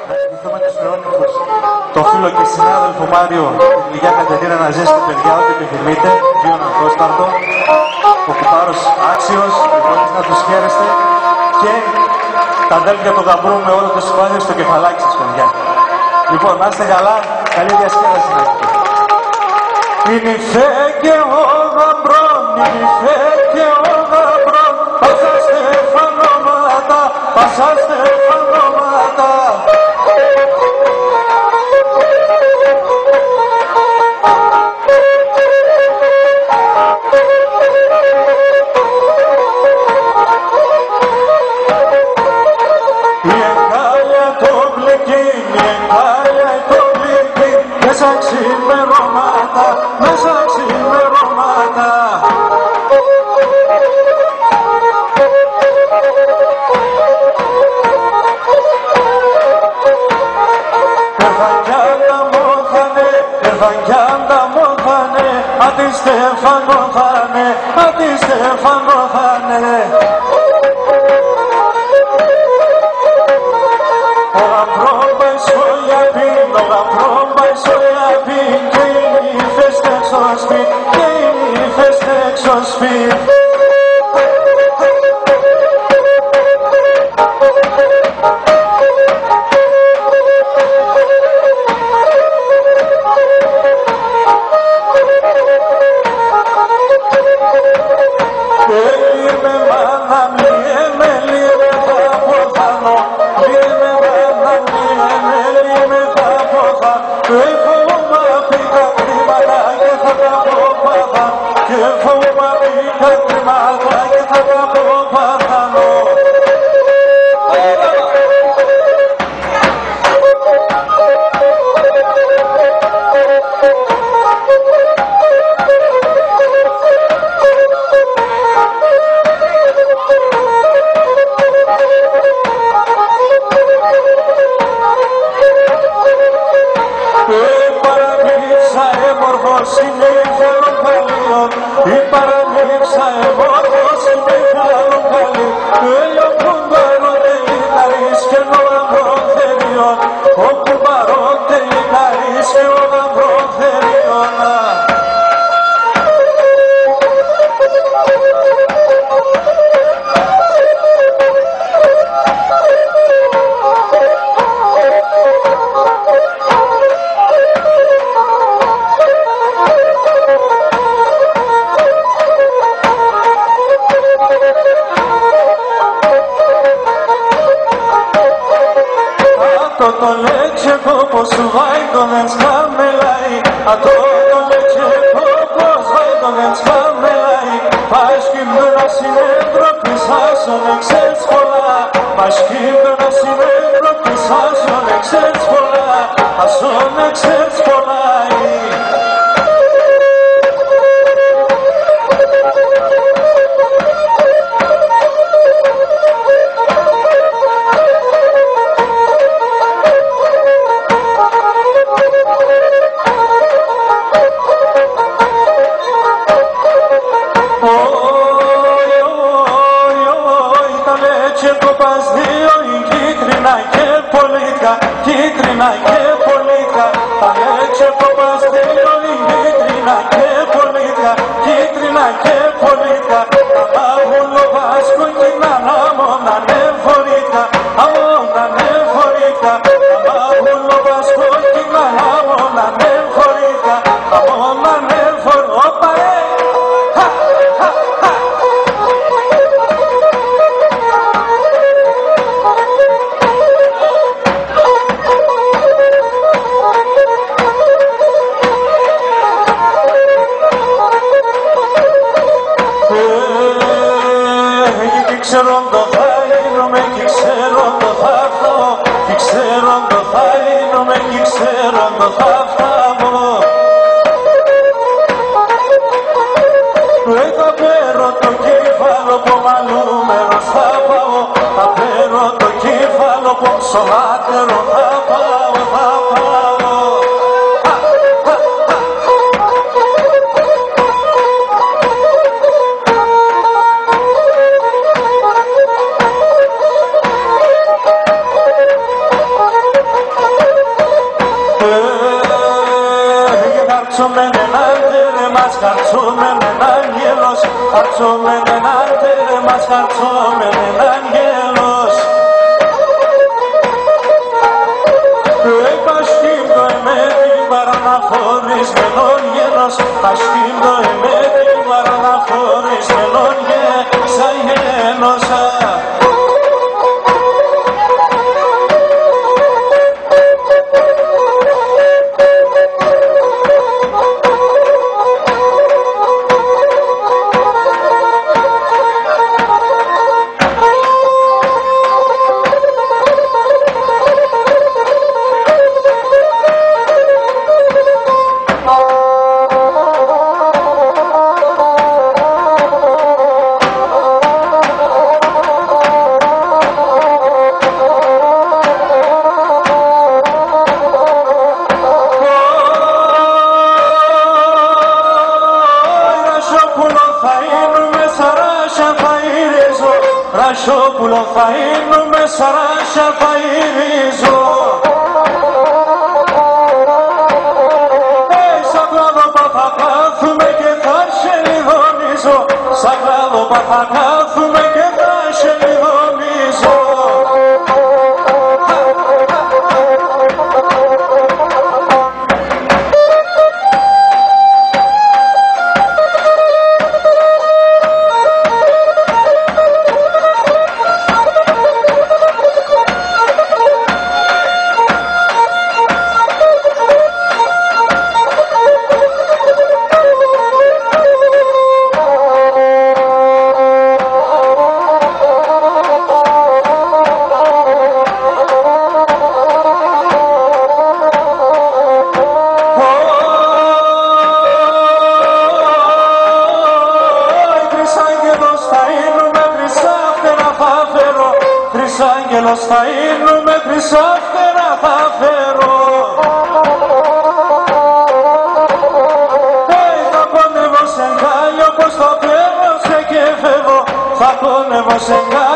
Να θυμηθούμε τους Φρεόνικους, το φίλο και συνάδελφο Μάριο, την Λυγιά Κατερίνα να ζήσει την παιδιά, ό,τι επιθυμείτε, δύο Ναυκόσταρτο, ο κουπάρος άξιος, λοιπόν να τους χαίρεστε και τα αδέλφια του Γαμπρού με όλο το σημάδιο στο κεφαλάκι σας, παιδιά. Λοιπόν, να είστε καλά, καλή διασκέδαση να έχετε. Μηνυφέ και ο Γαμπρό, μηνυφέ και ο Γαμπρό, πάσα στεφανώματα, πάσα στεφανώματα. Η εγκάλια το μπλεκί, η εγκάλια το μπλεκί, μέσα ξημερώματα, μέσα ξημερώματα. Ευαγγιάντα μόθανε, αντι Στέφανο θανε, αντι Στέφανο θανε. Ο Γαμπρό πάει στο Ιαππίν, ο Γαμπρό πάει στο Ιαππίν, και οι νύφες έξω σπίτι, και οι νύφες έξω σπίτι. χαρτσούμεν έναν τερ μας χαρτσούμεν έναν γέλος, χαρτσούμεν έναν τερ μας χαρτσούμεν έναν γέλος. Πασχύμ το εμέτη παραναχωρισμένον γέλος, πασχύμ το εμέτη παραναχωρισμένον γέλος. Ρασόπουλο θα είνουμε, σαράσια θα ειρίζω. Σαν κλάδοπα θα κάθουμε και θα σε λιδονίζω. Σαν κλάδοπα θα κάθουμε και θα σε λιδονίζω. Άγγελος θα είνουμε, χρυσάφτερα θα φέρω. Θα πονεύω σε γκάλιο πως το πλένω σε και φεύγω. Θα πονεύω σε γκάλιο